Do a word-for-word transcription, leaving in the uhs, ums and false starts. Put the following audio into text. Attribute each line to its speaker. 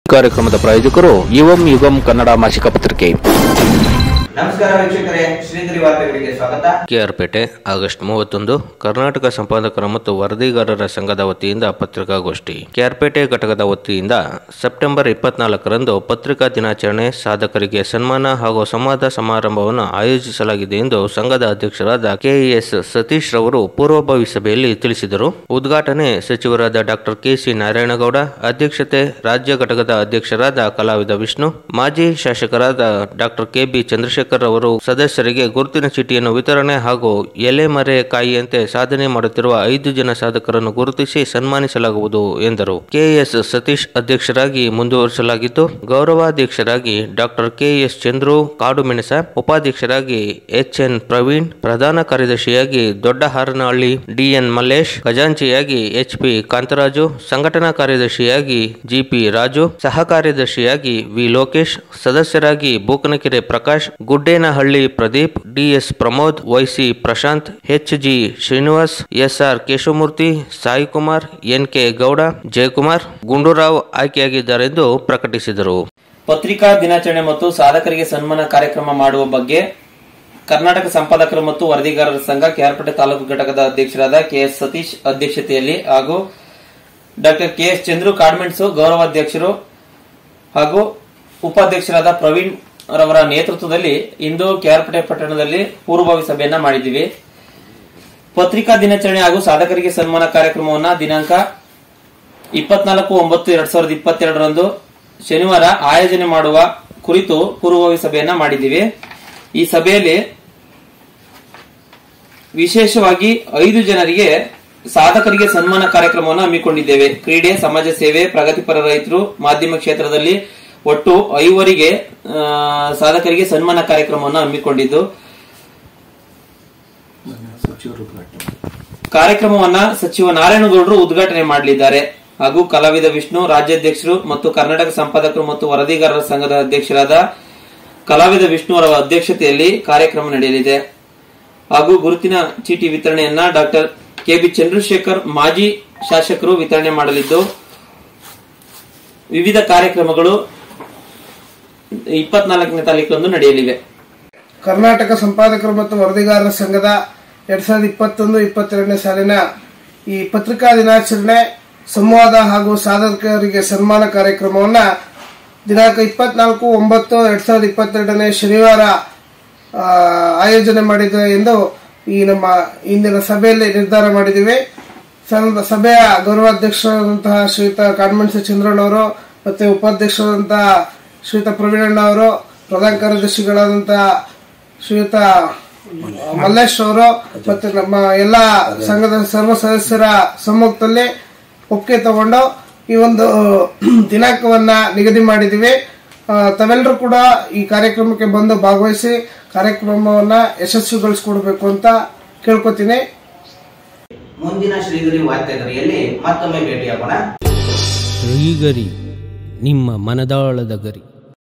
Speaker 1: ಕಾರ್ಯಕ್ರಮದ ಪ್ರಾಯೋಜಕರು ಯುವಂ ಯುಗಂ ಕನ್ನಡ ಮಾಸಿಕ ಪತ್ರಿಕೆ.
Speaker 2: ನಮಸ್ಕಾರ ವೀಕ್ಷಕರೇ, ಶ್ರೀಧರಿ ವಾರ್ತೆಗಳಿಗೆ ಸ್ವಾಗತ.
Speaker 1: ಕೆಆರ್ಪೇಟೆ ಆಗಸ್ಟ್ ಮೂವತ್ತೊಂದು ಕರ್ನಾಟಕ ಸಂಪಾದಕರ ಮತ್ತು ವರದಿಗಾರರ ಸಂಘದ ವತಿಯಿಂದ ಪತ್ರಿಕಾಗೋಷ್ಠಿ. ಕೆಆರ್ಪೇಟೆ ಘಟಕದ ವತಿಯಿಂದ ಸೆಪ್ಟೆಂಬರ್ ಇಪ್ಪತ್ನಾಲ್ಕರಂದು ಪತ್ರಿಕಾ ದಿನಾಚರಣೆ, ಸಾಧಕರಿಗೆ ಸನ್ಮಾನ ಹಾಗೂ ಸಂವಾದ ಸಮಾರಂಭವನ್ನು ಆಯೋಜಿಸಲಾಗಿದೆ ಎಂದು ಸಂಘದ ಅಧ್ಯಕ್ಷರಾದ ಕೆಎಸ್ ಸತೀಶ್ ರವರು ಪೂರ್ವಭಾವಿ ಸಭೆಯಲ್ಲಿ ತಿಳಿಸಿದರು. ಉದ್ಘಾಟನೆ ಸಚಿವರಾದ ಡಾಕ್ಟರ್ ಕೆಸಿ ನಾರಾಯಣಗೌಡ, ಅಧ್ಯಕ್ಷತೆ ರಾಜ್ಯ ಘಟಕದ ಅಧ್ಯಕ್ಷರಾದ ಕಲಾವಿದ ವಿಷ್ಣು, ಮಾಜಿ ಶಾಸಕರಾದ ಡಾಕ್ಟರ್ ಕೆಬಿ ಚಂದ್ರಶೇಖರ್ ಅವರು ಸದಸ್ಯರಿಗೆ ಗುರುತಿನ ಚೀಟಿಯನ್ನು ವಿತರಣೆ ಹಾಗೂ ಎಲೆ ಮರೆ ಕಾಯಿಯಂತೆ ಸಾಧನೆ ಮಾಡುತ್ತಿರುವ ಐದು ಜನ ಸಾಧಕರನ್ನು ಗುರುತಿಸಿ ಸನ್ಮಾನಿಸಲಾಗುವುದು ಎಂದರು. ಕೆಎಸ್ ಸತೀಶ್ ಅಧ್ಯಕ್ಷರಾಗಿ ಮುಂದುವರಿಸಲಾಗಿದ್ದು, ಗೌರವಾಧ್ಯಕ್ಷರಾಗಿ ಡಾಕ್ಟರ್ ಕೆಎಸ್ ಚಂದ್ರು ಕಾಡುಮೆಣಸ, ಉಪಾಧ್ಯಕ್ಷರಾಗಿ ಎಚ್ ಎನ್ ಪ್ರವೀಣ್, ಪ್ರಧಾನ ಕಾರ್ಯದರ್ಶಿಯಾಗಿ ದೊಡ್ಡ ಹಾರನಹಳ್ಳಿ ಡಿಎನ್ ಮಲ್ಲೇಶ್, ಖಜಾಂಚಿಯಾಗಿ ಎಚ್ ಪಿ ಕಾಂತರಾಜು, ಸಂಘಟನಾ ಕಾರ್ಯದರ್ಶಿಯಾಗಿ ಜಿಪಿ ರಾಜು, ಸಹ ಕಾರ್ಯದರ್ಶಿಯಾಗಿ ವಿ ಲೋಕೇಶ್, ಸದಸ್ಯರಾಗಿ Bookanakere Prakash, Guddenahalli Pradeep, D S Pramod, Y C Prashanth, H G Srinivas, S R Keshavamurthy, Sai Kumar, N K Gowda, Jayakumar, Gundurao ಆಯ್ಕೆಯಾಗಿದ್ದಾರೆಂದು ಪ್ರಕಟಿಸಿದರು.
Speaker 3: ಪತ್ರಿಕಾ ದಿನಾಚರಣೆ ಮತ್ತು ಸಾಧಕರಿಗೆ ಸನ್ಮಾನ ಕಾರ್ಯಕ್ರಮ ಮಾಡುವ ಬಗ್ಗೆ ಕರ್ನಾಟಕ ಸಂಪಾದಕರು ಮತ್ತು ವರದಿಗಾರರ ಸಂಘ ಕೆಆರ್ಪೇಟೆ ತಾಲೂಕು ಘಟಕದ ಅಧ್ಯಕ್ಷರಾದ ಕೆಎಸ್ ಸತೀಶ್ ಅಧ್ಯಕ್ಷತೆಯಲ್ಲಿ ಹಾಗೂ ಡಾಕ್ಟರ್ ಕೆಎಸ್ ಚಂದ್ರು ಕಾಡ್ಮೆಂಟ್ಸು ಗೌರವಾಧ್ಯಕ್ಷರು ಹಾಗೂ ಉಪಾಧ್ಯಕ್ಷರಾದ ಪ್ರವೀಣ್ ರವರ ನೇತೃತ್ವದಲ್ಲಿ ಇಂದು ಕೆಆರ್ಪೇಟೆ ಪಟ್ಟಣದಲ್ಲಿ ಪೂರ್ವಭಾವಿ ಸಭೆಯನ್ನ ಮಾಡಿದ್ದೀವಿ. ಪತ್ರಿಕಾ ದಿನಾಚರಣೆ ಹಾಗೂ ಸಾಧಕರಿಗೆ ಸನ್ಮಾನ ಕಾರ್ಯಕ್ರಮವನ್ನು ದಿನಾಂಕ ಇಪ್ಪತ್ನಾಲ್ಕು ಒಂಬತ್ತು ಎರಡ್ ಸಾವಿರದ ಇಪ್ಪತ್ತೆರಡರಂದು ಶನಿವಾರ ಆಯೋಜನೆ ಮಾಡುವ ಕುರಿತು ಪೂರ್ವಭಾವಿ ಸಭೆಯನ್ನ ಮಾಡಿದ್ದೀವಿ. ಈ ಸಭೆಯಲ್ಲಿ ವಿಶೇಷವಾಗಿ ಐದು ಜನರಿಗೆ ಸಾಧಕರಿಗೆ ಸನ್ಮಾನ ಕಾರ್ಯಕ್ರಮವನ್ನು ಹಮ್ಮಿಕೊಂಡಿದ್ದೇವೆ. ಕ್ರೀಡೆ, ಸಮಾಜ ಸೇವೆ, ಪ್ರಗತಿಪರ ರೈತರು, ಮಾಧ್ಯಮ ಕ್ಷೇತ್ರದಲ್ಲಿ ಒಟ್ಟು ಐವರಿಗೆ ಸಾಧಕರಿಗೆ ಸನ್ಮಾನ ಕಾರ್ಯಕ್ರಮವನ್ನು ಹಮ್ಮಿಕೊಂಡಿದ್ದು, ಕಾರ್ಯಕ್ರಮವನ್ನ ಸಚಿವ ನಾರಾಯಣಗೌಡರು ಉದ್ಘಾಟನೆ ಮಾಡಲಿದ್ದಾರೆ ಹಾಗೂ ಕಲಾವಿದ ವಿಷ್ಣು, ರಾಜ್ಯಾಧ್ಯಕ್ಷರು ಮತ್ತು ಕರ್ನಾಟಕ ಸಂಪಾದಕರು ಮತ್ತು ವರದಿಗಾರರ ಸಂಘದ ಅಧ್ಯಕ್ಷರಾದ ಕಲಾವಿದ ವಿಷ್ಣು ಅವರ ಅಧ್ಯಕ್ಷತೆಯಲ್ಲಿ ಕಾರ್ಯಕ್ರಮ ನಡೆಯಲಿದೆ ಹಾಗೂ ಗುರುತಿನ ಚೀಟಿ ವಿತರಣೆಯನ್ನ ಡಾಕ್ಟರ್ ಕೆಬಿ ಚಂದ್ರಶೇಖರ್ ಮಾಜಿ ಶಾಸಕರು ವಿತರಣೆ ಮಾಡಲಿದ್ದು, ವಿವಿಧ ಕಾರ್ಯಕ್ರಮಗಳು ಇಪ್ಪತ್ನಾಲ್ಕನೇ ತಾರೀಕರಂದು ನಡೆಯಲಿವೆ.
Speaker 4: ಕರ್ನಾಟಕ ಸಂಪಾದಕರು ಮತ್ತು ವರದಿಗಾರರ ಸಂಘದ ಎರಡ್ ಸಾವಿರದ ಇಪ್ಪತ್ತೊಂದು ಇಪ್ಪತ್ತೆರಡನೇ ಸಾಲಿನ ಈ ಪತ್ರಿಕಾ ದಿನಾಚರಣೆ, ಸಂವಾದ ಹಾಗೂ ಸಾಧಕರಿಗೆ ಸನ್ಮಾನ ಕಾರ್ಯಕ್ರಮವನ್ನು ದಿನಾಂಕ ಇಪ್ಪತ್ನಾಲ್ಕು ಒಂಬತ್ತು ಎರಡ್ ಸಾವಿರದ ಇಪ್ಪತ್ತೆರಡನೇ ಶನಿವಾರ ಆಯೋಜನೆ ಮಾಡಿದೆ ಎಂದು ಈ ನಮ್ಮ ಇಂದಿನ ಸಭೆಯಲ್ಲಿ ನಿರ್ಧಾರ ಮಾಡಿದ್ದೀವಿ. ಸಭೆಯ ಗೌರವಾಧ್ಯಕ್ಷರಾದಂತಹ ಶ್ರೀಯುತ ಕಾಡ್ಮೆಂಟ್ಸ ಚಂದ್ರಣ್ಣವರು ಮತ್ತೆ ಉಪಾಧ್ಯಕ್ಷರಾದಂತಹ ಶ್ರೀಯುತ ಪ್ರವೀಣಣ್ಣ ಅವರು, ಪ್ರಧಾನ ಕಾರ್ಯದರ್ಶಿಗಳಾದಂತಹ ಶ್ರೀಯುತ ಮಲ್ಲೇಶ್ ಅವರು ಮತ್ತೆ ನಮ್ಮ ಎಲ್ಲ ಸಂಘದ ಸರ್ವ ಸದಸ್ಯರ ಸಮ್ಮುಖದಲ್ಲಿ ಒಪ್ಪಿಗೆ ತಗೊಂಡು ಈ ಒಂದು ದಿನಾಂಕವನ್ನ ನಿಗದಿ ಮಾಡಿದ್ದೀವಿ. ತಾವೆಲ್ಲರೂ ಕೂಡ ಈ ಕಾರ್ಯಕ್ರಮಕ್ಕೆ ಬಂದು ಭಾಗವಹಿಸಿ ಕಾರ್ಯಕ್ರಮವನ್ನ ಯಶಸ್ವಿಗೊಳಿಸಿಕೊಡ್ಬೇಕು ಅಂತ ಕೇಳ್ಕೊತೀನಿ.
Speaker 2: ಮುಂದಿನ ಶ್ರೀಗರಿ ವಾರ್ತೆಗರಿಯಲ್ಲಿ ಮತ್ತೊಮ್ಮೆ ಭೇಟಿಯಾಗೋಣ.
Speaker 5: ಶ್ರೀಗರಿ, ನಿಮ್ಮ ಮನದಾಳದ ಗರಿ.